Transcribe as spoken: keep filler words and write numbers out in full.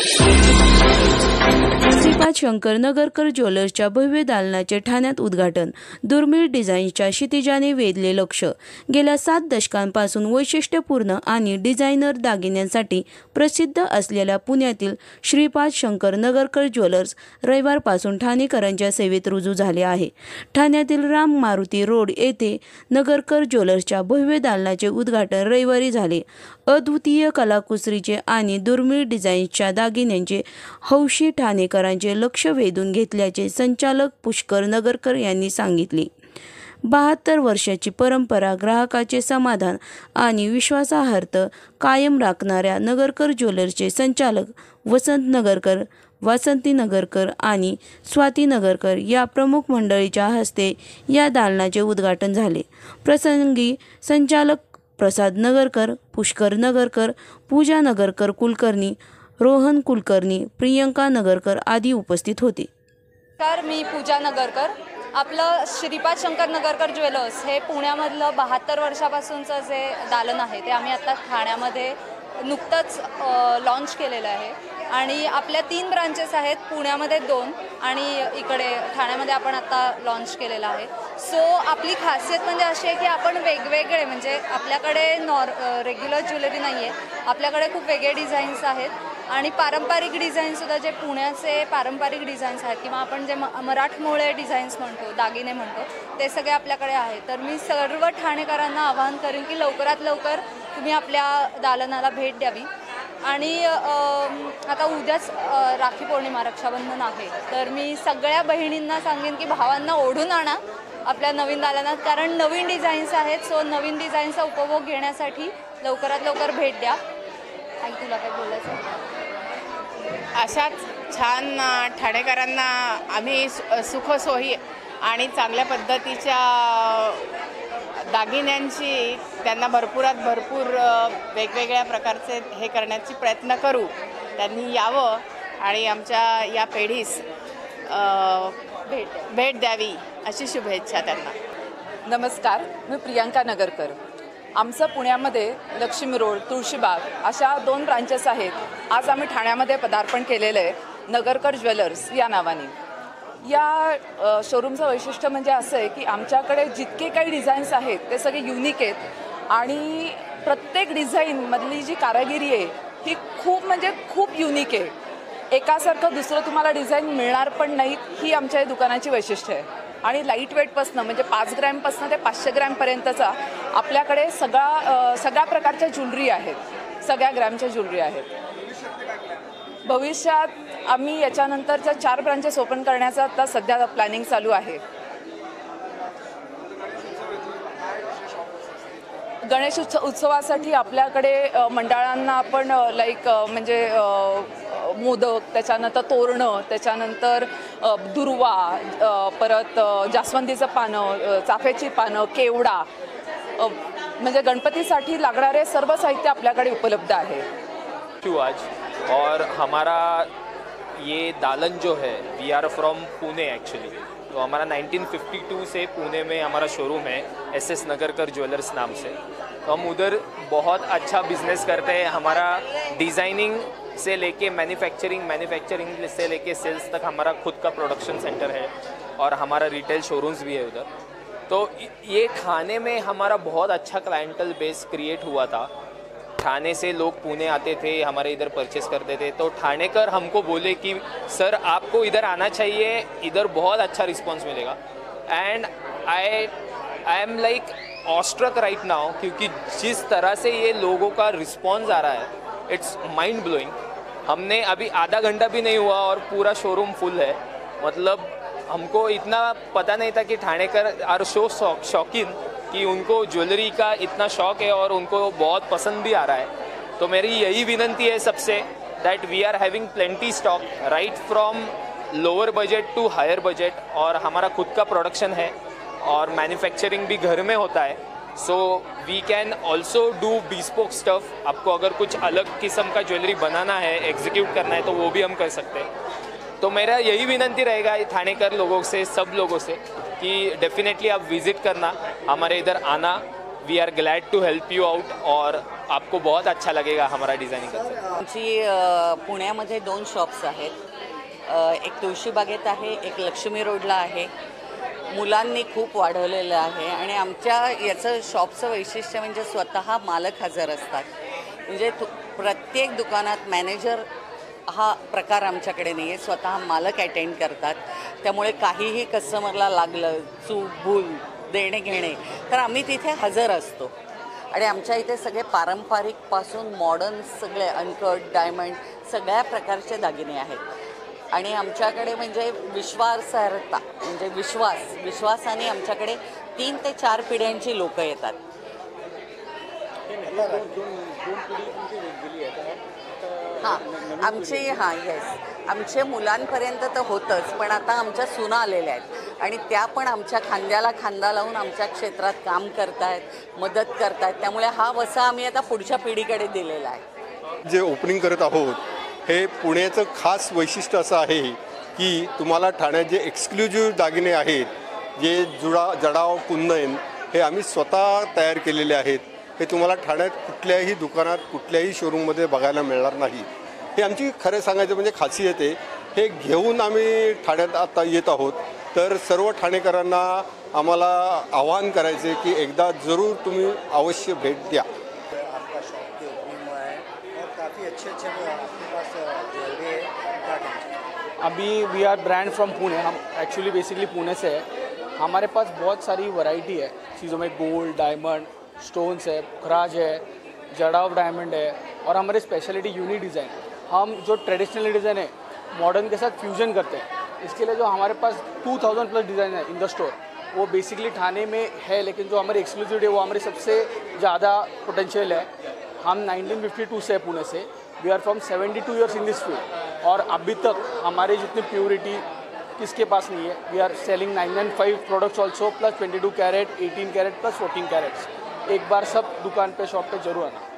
श्रीपाद शंकर नगरकर ज्वेलर्सच्या भव्य दालनाचे ठाण्यात उद्घाटन. दुर्मिळ डिझाईन्सच्या क्षितिजाने वेधले लक्ष. गेल्या सात दशकांपासून वैशिष्ट्यपूर्ण आणि डिझायनर दागिन्यांसाठी प्रसिद्ध असलेल्या पुण्यातील श्रीपाद शंकर नगरकर ज्वेलर्स रविवारपासून ठाणेकरांच्या सेवेत रुजू झाले आहे. ठाण्यातील राम मारुती रोड येथे नगरकर ज्वेलर्सच्या भव्य दालनाचे उद्घाटन रविवारी झाले. अद्वितीय कलाकुसरीचे आणि दुर्मिळ डिझाईन्सच्या दागिन्यांचे हौशी ठाणेकरांचे लक्ष वेधून घेतल्याचे संचालक पुष्कर नगरकर यांनी सांगितले. बहात्तर वर्षाची परंपरा, ग्राहकाचे समाधान आणि विश्वासार्हता कायम राखणाऱ्या नगरकर ज्वेलर्सचे संचालक वसंत नगरकर, वासंती नगरकर आणि स्वाती नगरकर या प्रमुख मंडळीच्या हस्ते या दालनाचे उद्घाटन झाले. प्रसंगी संचालक प्रसाद नगरकर, पुष्कर नगरकर, पूजा नगरकर कुलकर्णी, रोहन कुलकर्णी, प्रियंका नगरकर आदी उपस्थित होते. तर मी पूजा नगरकर. आपलं श्रीपाद शंकर नगरकर ज्वेलर्स हे पुण्यामधलं बहात्तर वर्षापासूनचं जे दालन आहे ते आम्ही आत्ता ठाण्यामध्ये नुकतंच लॉन्च केलेलं आहे. आणि आपल्या तीन ब्रांचेस आहेत, पुण्यामध्ये दोन आणि इकडे ठाण्यामध्ये आपण आत्ता लॉन्च केलेला आहे. सो आपली खासियत म्हणजे अशी आहे की आपण वेगवेगळे, म्हणजे आपल्याकडे नॉर रेग्युलर ज्वेलरी नाही आहे, आपल्याकडे खूप वेगळे डिझाईन्स आहेत आणि पारंपरिक डिझाईनसुद्धा, जे पुण्याचे पारंपरिक डिझाईन्स आहेत किंवा आपण जे म मराठमोळे डिझाईन्स म्हणतो, दागिने म्हणतो, ते सगळे आपल्याकडे आहेत. तर मी सर्व ठाणेकरांना आवाहन करेन की लवकरात लवकर तुम्ही आपल्या दालनाला भेट द्यावी. आणि आता उद्याच राखी पौर्णिमा, रक्षाबंधन आहे, तर मी सगळ्या बहिणींना सांगेन की भावांना ओढून आणा आपल्या नवीन दालनात, कारण नवीन डिझाईन्स आहेत. सो नवीन डिझाईनचा उपभोग घेण्यासाठी लवकरात लवकर भेट द्या. आई, तुला काय बोलायचं? अशाच छान ठाणेकरांना आम्ही सुखसोयी आणि चांगल्या पद्धतीच्या दागिन्यांची त्यांना भरपुरात भरपूर वेगवेगळ्या प्रकारचे हे करण्याची प्रयत्न करू. त्यांनी यावं आणि आमच्या या पिढीस भेट भेट द्यावी अशी शुभेच्छा त्यांना. नमस्कार, मी प्रियंका नगरकर. आमचं पुण्यामध्ये लक्ष्मी रोड, तुळशीबाग अशा दोन ब्रांचेस आहेत. आज आम्ही ठाण्यामध्ये पदार्पण केलेलं आहे नगरकर ज्वेलर्स या नावाने. या शोरूमचं वैशिष्ट्य म्हणजे असं आहे की आमच्याकडे जितके काही डिझाईन्स आहेत ते सगळे युनिक आहेत आणि प्रत्येक डिझाईनमधली जी कारागिरी आहे ही खूप म्हणजे खूप युनिक आहे. एकासारखं दुसरं तुम्हाला डिझाईन मिळणार पण नाही, ही आमच्या या दुकानाची वैशिष्ट्य आहे. आणि लाईट वेटपासनं म्हणजे पाच ग्रॅमपासनं ते पाचशे ग्रॅमपर्यंतचा आपल्याकडे सगळा सगळ्या प्रकारच्या ज्वेलरी आहेत, सगळ्या ग्रॅमच्या ज्वेलरी आहेत. भविष्यात आम्ही याच्यानंतरच्या चार ब्रांचेस ओपन करण्याचा आता सध्या प्लॅनिंग चालू आहे. गणेश उत्सव उत्सवासाठी आपल्याकडे मंडळांना आपण लाईक म्हणजे मोदक, त्याच्यानंतर तोरणं, त्याच्यानंतर दुर्वा, परत जास्वंदीचं पानं, चाफ्याची पानं, केवडा, म्हणजे गणपतीसाठी लागणारे सर्व साहित्य आपल्याकडे उपलब्ध आहे. आज और हमारा ये दालन जो है, we are from Pune actually, तो हमारा नाइनटीन फिफ्टी टू से पुणे में हमारा शोरूम है एस एस नगरकर ज्वेलर्स नाम से. तो हम उधर बहुत अच्छा बिजनेस करते हैं. हमारा डिज़ाइनिंग से लेके मैन्युफैक्चरिंग मैन्युफैक्चरिंग से लेके सेल्स तक हमारा खुद का प्रोडक्शन सेंटर है और हमारा रिटेल शोरूम्स भी है उधर. तो ये ठाणे में हमारा बहुत अच्छा क्लाइंटल बेस क्रिएट हुआ था. ठाणे से लोग पुणे आते थे, हमारे इधर परचेस करते थे. तो ठाणेकर हमको बोले कि सर आपको इधर आना चाहिए, इधर बहुत अच्छा रिस्पांस मिलेगा. And I I am like awestruck right now, क्योंकि जिस तरह से ये लोगों का रिस्पांस आ रहा है, इट्स माइंड ब्लोइंग. हमने अभी आधा घंटा भी नहीं हुआ और पूरा शोरूम फुल है. मतलब हमको इतना पता नहीं था कि ठाणेकर आर सो शौकीन कि उनको ज्वेलरी का इतना शौक है और उनको बहुत पसंद भी आ रहा है. तो मेरी यही विनंती है सबसे, that we are having plenty stock right from lower budget to higher budget. और हमारा खुद का प्रोडक्शन है और मैन्युफैक्चरिंग भी घर में होता है. So we can also do bespoke stuff. आपको अगर कुछ अलग किस्म का ज्वेलरी बनाना है, एग्जीक्यूट करना है, तो वो भी हम कर सकते हैं. तो मेरा यही विनंती रहेगा ठाणेकर लोगों से, सब लोगों से, कि डेफिनेटली आप विज़िट करना, हमारे इधर आना we are glad to help you out और आपको बहुत अच्छा लगेगा हमारा डिज़ाइनिंग करके। आमची अ, पुण्यामध्ये दोन शॉप्स आहेत. अ, एक तुळशीबागेत आहे, एक लक्ष्मी रोडला आहे. मुलांनी खूप वाढवलेलं आहे आणि आमच्या याचं शॉपचं वैशिष्ट्य म्हणजे स्वतः मालक हजर असतात. म्हणजे तु प्रत्येक दुकानात मॅनेजर हा प्रकार आमच्याकडे नाही आहे. स्वतः मालक अटेंड करतात. त्यामुळे काहीही कस्टमरला लागलं, चूक भूल देणे घेणे तर आम्ही तिथे हजर असतो. आणि आमच्या इथे सगळे पारंपरिकपासून मॉडर्न सगळे अनकट डायमंड सगळ्या प्रकारचे दागिने आहेत. आणि आमच्याकडे म्हणजे विश्वासार्हता म्हणजे विश्वास विश्वासाने आमच्याकडे तीन ते चार पिढ्यांची लोक येतात. हां आमचे हां येस आमचे मुलांपर्यंत तर होतंच, पण आता आमच्या सुना आलेल्या आहेत आणि त्या पण आमच्या खांद्याला खांदा लावून आमच्या क्षेत्रात काम करत आहेत, मदत करत आहेत. त्यामुळे हा वसा आम्ही आता पुढच्या पिढीकडे दिलेला आहे. जे ओपनिंग करत आहोत हे पुण्याचं खास वैशिष्ट्य असं आहे की तुम्हाला ठाण्यात जे एक्सक्लुझिव्ह दागिने आहेत, जे जुडा जडाव कुंदन हे आम्ही स्वतः तयार केलेले आहेत. हे तुम्हाला ठाण्यात कुठल्याही दुकानात कुठल्याही शोरूममध्ये बघायला मिळणार नाही. हे आमची खरं सांगायचं म्हणजे खासियत आहे. हे घेऊन आम्ही ठाण्यात आता येत आहोत. तर सर्व ठाणेकरांना आम्हाला आवाहन करायचे की एकदा जरूर तुम्ही अवश्य भेट द्या. आपका शॉप की ओपनिंग हुआ है और काफ़ी अच्छे अच्छे आपके पास ज्वेलरी है, क्या कहना चाहिए? अभी we are brand from Pune. हम एक्चुअली बेसिकली पुणे से है. हमारे पास बहुत सारी वैरायटी है चीज़ों में. गोल्ड, डायमंड, स्टोन्स है, खराज है, जड़ाव डायमंड है और हमारी स्पेशलिटी यूनिक डिज़ाइन. हम जो ट्रेडिशनल डिज़ाइन है मॉडर्न के साथ फ्यूजन करते हैं. इसके लिए जो हमारे पास टू थाउजेंड प्लस डिज़ाइन है इन द स्टोर, वो बेसिकली ठाणे में है, लेकिन जो हमारी एक्सक्लूसिविटी है वो हमारी सबसे ज़्यादा पोटेंशियल है. हम नाइनटीन फिफ्टी टू से पुणे से. We are from seventy two years in this field और अभी तक हमारी जितनी प्योरिटी किसके पास नहीं है. We are selling nine nine five products also plus twenty two carat, eighteen carat plus fourteen carats. एक बार सब दुकान पे शॉप पे जरूर आना.